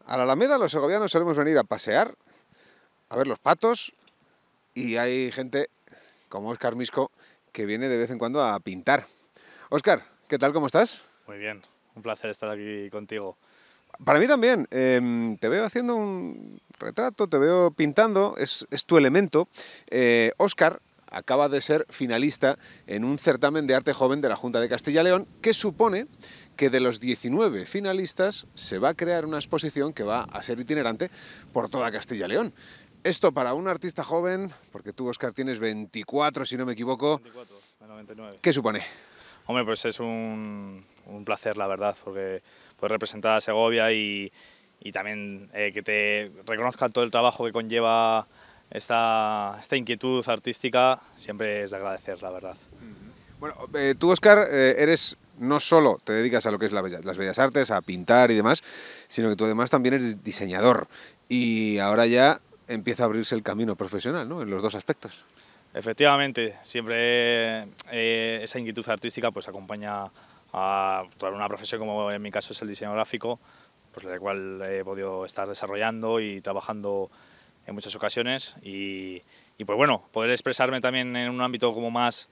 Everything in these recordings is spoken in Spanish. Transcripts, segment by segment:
A la Alameda los segovianos solemos venir a pasear, a ver los patos, y hay gente como Óscar Misco que viene de vez en cuando a pintar. Óscar, ¿qué tal? ¿Cómo estás? Muy bien, un placer estar aquí contigo. Para mí también. Te veo haciendo un retrato, te veo pintando, es tu elemento. Óscar acaba de ser finalista en un certamen de arte joven de la Junta de Castilla y León, que supone que de los 19 finalistas se va a crear una exposición que va a ser itinerante por toda Castilla y León. Esto para un artista joven, porque tú, Óscar, tienes 24, si no me equivoco, 24, 99. ¿qué supone? Hombre, pues es un placer, la verdad, porque puedes representar a Segovia y también que te reconozcan todo el trabajo que conlleva esta inquietud artística, siempre es de agradecer, la verdad. Bueno, tú, Óscar, eres no solo te dedicas a lo que es las bellas artes, a pintar y demás, sino que tú además también eres diseñador y ahora ya empieza a abrirse el camino profesional, ¿no? En los dos aspectos. Efectivamente, siempre esa inquietud artística pues acompaña a una profesión como en mi caso es el diseño gráfico, pues la cual he podido estar desarrollando y trabajando en muchas ocasiones y pues bueno, poder expresarme también en un ámbito como más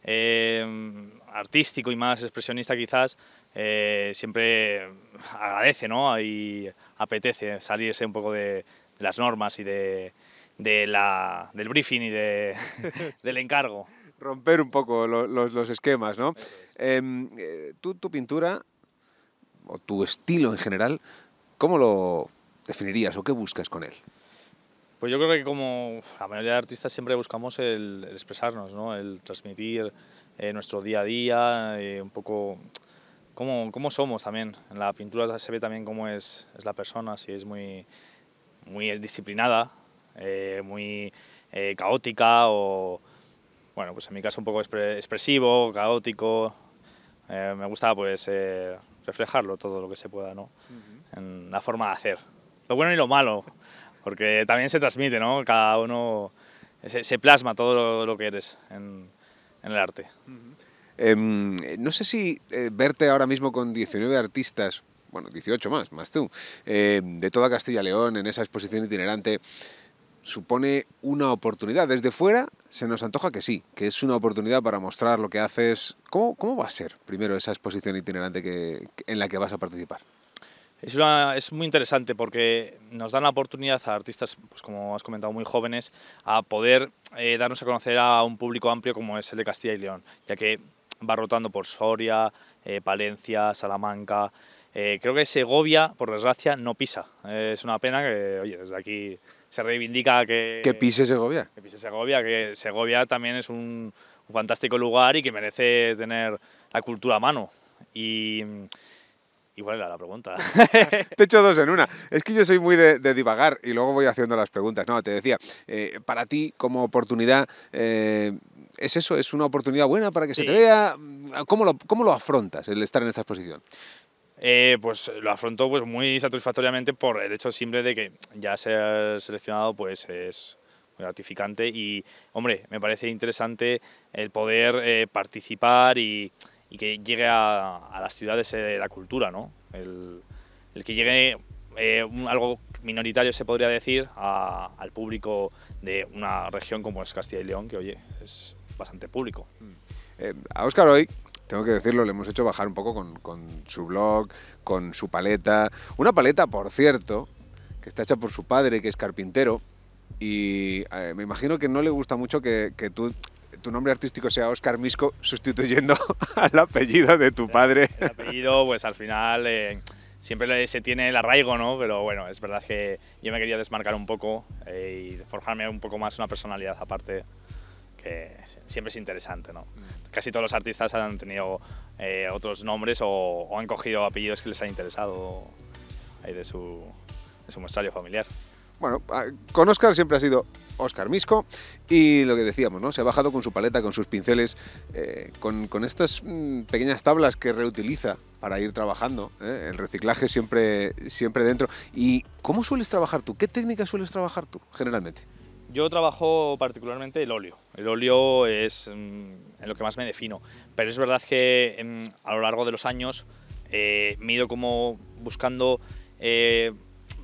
artístico y más expresionista quizás, siempre agradece, ¿no? Y apetece salirse un poco de las normas y del briefing y del encargo. Romper un poco los esquemas, ¿no? Tu pintura, o tu estilo en general, ¿cómo lo definirías o qué buscas con él? Pues yo creo que como la mayoría de artistas siempre buscamos el expresarnos, ¿no? El transmitir nuestro día a día, un poco cómo somos también. En la pintura se ve también cómo es la persona, si es muy disciplinada, muy caótica o, bueno, pues en mi caso un poco expresivo, caótico. Me gusta pues reflejarlo todo lo que se pueda, ¿no? En la forma de hacer. Lo bueno y lo malo, porque también se transmite, ¿no? Cada uno se plasma todo lo que eres en el arte. No sé si verte ahora mismo con 19 artistas, bueno, 18 más tú, de toda Castilla y León en esa exposición itinerante, supone una oportunidad. Desde fuera se nos antoja que sí, que es una oportunidad para mostrar lo que haces. ¿Cómo va a ser primero esa exposición itinerante en la que vas a participar? Es muy interesante porque nos dan la oportunidad a artistas, pues como has comentado, muy jóvenes, a poder darnos a conocer a un público amplio como es el de Castilla y León, ya que va rotando por Soria, Palencia, Salamanca. Creo que Segovia, por desgracia, no pisa. Es una pena que, oye, desde aquí se reivindica Que pise Segovia. que pise Segovia, que Segovia también es un fantástico lugar y que merece tener la cultura a mano. ¿Y cuál era la pregunta? Te he hecho dos en una. Es que yo soy muy de divagar y luego voy haciendo las preguntas. No, te decía, para ti como oportunidad, ¿es eso? ¿Es una oportunidad buena para que se te vea? ¿Cómo lo afrontas el estar en esta exposición? Pues lo afronto pues muy satisfactoriamente por el hecho simple de que ya ser seleccionado pues es muy gratificante y, hombre, me parece interesante el poder participar y que llegue a las ciudades la cultura, ¿no? El que llegue algo minoritario, se podría decir, al público de una región como es Castilla y León, que, oye, es bastante público. A Óscar hoy, tengo que decirlo, le hemos hecho bajar un poco con su blog, con su paleta. Una paleta, por cierto, que está hecha por su padre, que es carpintero, y me imagino que no le gusta mucho que tu nombre artístico sea Óscar Misco, sustituyendo al apellido de tu padre. El apellido, pues al final siempre se tiene el arraigo, ¿no? Pero bueno, es verdad que yo me quería desmarcar un poco y forjarme un poco más una personalidad aparte, que siempre es interesante, ¿no? Casi todos los artistas han tenido otros nombres o han cogido apellidos que les han interesado ahí de su muestrario familiar. Bueno, con Óscar siempre ha sido Óscar Misco y lo que decíamos, ¿no? Se ha bajado con su paleta, con sus pinceles, con estas pequeñas tablas que reutiliza para ir trabajando, el reciclaje siempre dentro. ¿Y cómo sueles trabajar tú? ¿Qué técnica sueles trabajar tú, generalmente? Yo trabajo particularmente el óleo. El óleo es en lo que más me defino, pero es verdad que a lo largo de los años me he ido como buscando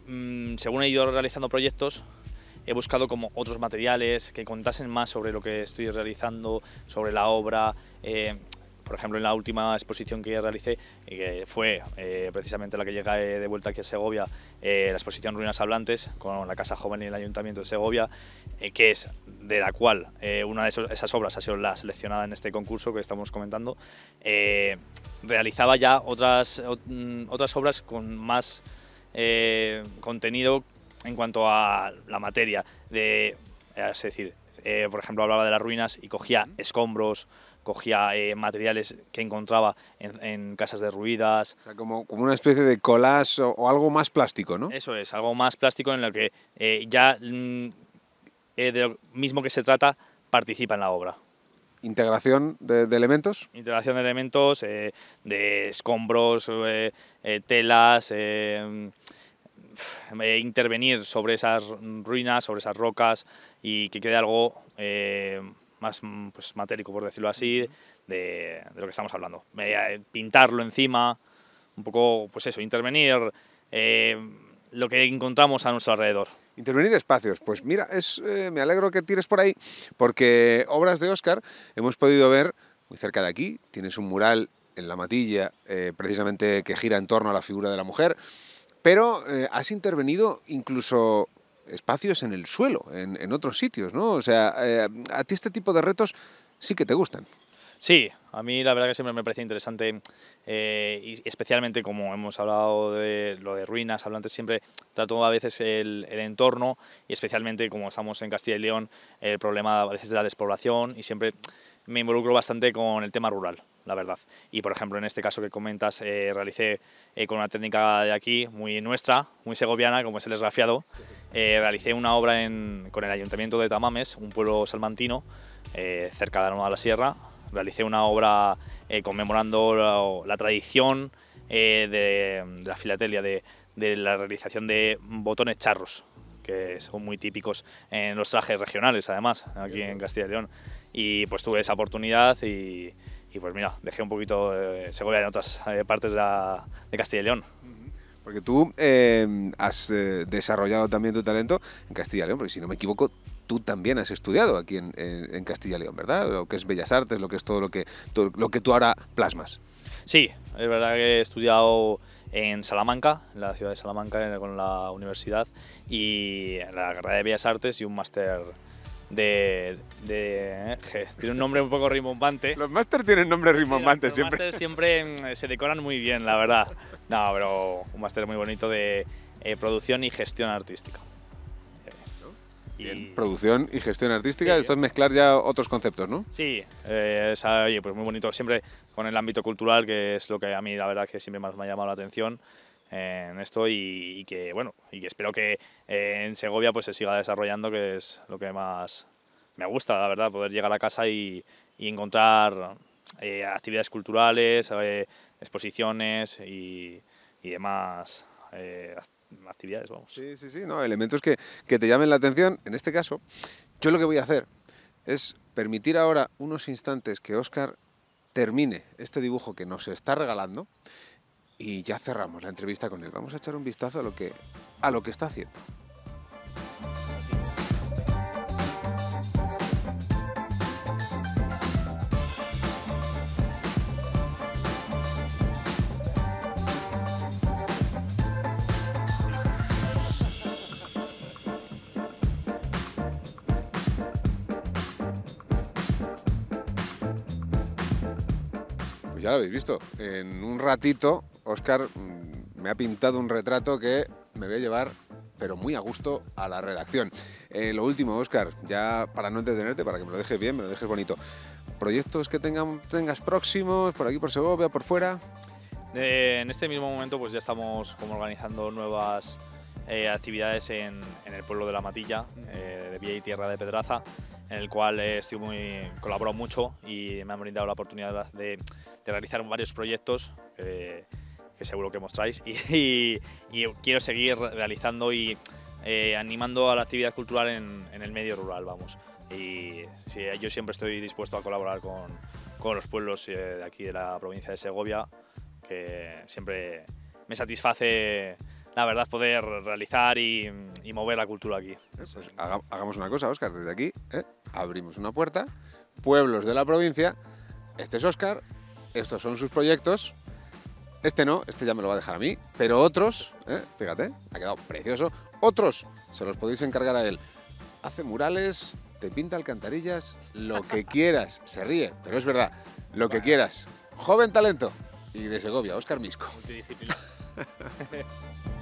según he ido realizando proyectos, he buscado como otros materiales que contasen más sobre lo que estoy realizando, sobre la obra. Por ejemplo, en la última exposición que realicé, que fue precisamente la que llega de vuelta aquí a Segovia, la exposición Ruinas Hablantes, con la Casa Joven y el Ayuntamiento de Segovia, que es de la cual una de esas obras ha sido la seleccionada en este concurso que estamos comentando. Realizaba ya otras obras con más contenido en cuanto a la materia, es decir, por ejemplo, hablaba de las ruinas y cogía escombros, cogía materiales que encontraba en casas derruidas. O sea, como una especie de collage o algo más plástico, ¿no? Eso es, algo más plástico en lo que de lo mismo que se trata participa en la obra. Integración de elementos. Integración de elementos, de escombros, telas, intervenir sobre esas ruinas, sobre esas rocas y que quede algo más pues, matérico, por decirlo así, de lo que estamos hablando. Pintarlo encima, un poco, pues eso, intervenir lo que encontramos a nuestro alrededor. Intervenir espacios. Pues mira, me alegro que tires por ahí, porque obras de Óscar hemos podido ver muy cerca de aquí. Tienes un mural en la Matilla, precisamente que gira en torno a la figura de la mujer, pero has intervenido incluso espacios en el suelo, en otros sitios, ¿no? O sea, a ti este tipo de retos sí que te gustan. Sí, a mí la verdad que siempre me parece interesante y especialmente como hemos hablado de lo de Ruinas Hablantes, siempre trato a veces el entorno y especialmente como estamos en Castilla y León, el problema a veces de la despoblación y siempre me involucro bastante con el tema rural, la verdad. Y por ejemplo en este caso que comentas realicé con una técnica de aquí muy nuestra, muy segoviana como es el esgrafiado, realicé una obra con el Ayuntamiento de Tamames, un pueblo salmantino cerca de Aroma de la Sierra. Realicé una obra conmemorando la tradición de la filatelia, de la realización de botones charros, que son muy típicos en los trajes regionales, además, aquí en Castilla y León. Y pues tuve esa oportunidad y pues mira, dejé un poquito Segovia en otras partes de Castilla y León. Porque tú has desarrollado también tu talento en Castilla y León, porque si no me equivoco, tú también has estudiado aquí en Castilla y León, ¿verdad? Lo que es Bellas Artes, lo que es todo lo que tú ahora plasmas. Sí, es verdad que he estudiado en Salamanca, en la ciudad de Salamanca, con la universidad, y en la carrera de Bellas Artes y un máster tiene un nombre un poco rimbombante. Los máster tienen nombre rimbombante sí, los siempre. Los máster siempre se decoran muy bien, la verdad. No, pero un máster muy bonito de producción y gestión artística. Bien, producción y gestión artística, sí, esto es mezclar ya otros conceptos, ¿no? Sí, oye, pues muy bonito, siempre con el ámbito cultural, que es lo que a mí la verdad que siempre más me ha llamado la atención en esto y que bueno, y que espero que en Segovia pues se siga desarrollando, que es lo que más me gusta, la verdad, poder llegar a casa y encontrar actividades culturales, exposiciones y demás actividades, vamos. Sí, sí, sí, no, elementos que te llamen la atención. En este caso, yo lo que voy a hacer es permitir ahora unos instantes que Óscar termine este dibujo que nos está regalando y ya cerramos la entrevista con él. Vamos a echar un vistazo a lo que está haciendo. Pues ya lo habéis visto, en un ratito Óscar me ha pintado un retrato que me voy a llevar, pero muy a gusto, a la redacción. Lo último, Óscar, ya para no entretenerte, para que me lo dejes bien, me lo dejes bonito. ¿Proyectos que tengas próximos, por aquí, por Segovia, por fuera? En este mismo momento pues ya estamos como organizando nuevas actividades en el pueblo de La Matilla, de Villa y Tierra de Pedraza, en el cual colaboro mucho y me han brindado la oportunidad de realizar varios proyectos que seguro que mostráis y quiero seguir realizando y animando a la actividad cultural en el medio rural, vamos. Y sí, yo siempre estoy dispuesto a colaborar con los pueblos de aquí de la provincia de Segovia, que siempre me satisface la verdad, poder realizar y mover la cultura aquí. Pues hagamos una cosa, Óscar, desde aquí abrimos una puerta, pueblos de la provincia, este es Óscar, estos son sus proyectos, este no, este ya me lo va a dejar a mí, pero otros, fíjate, ha quedado precioso, otros se los podéis encargar a él. Hace murales, te pinta alcantarillas, lo que quieras, se ríe, pero es verdad, lo que quieras. Joven talento y de Segovia, Óscar Misco. Multidisciplinar.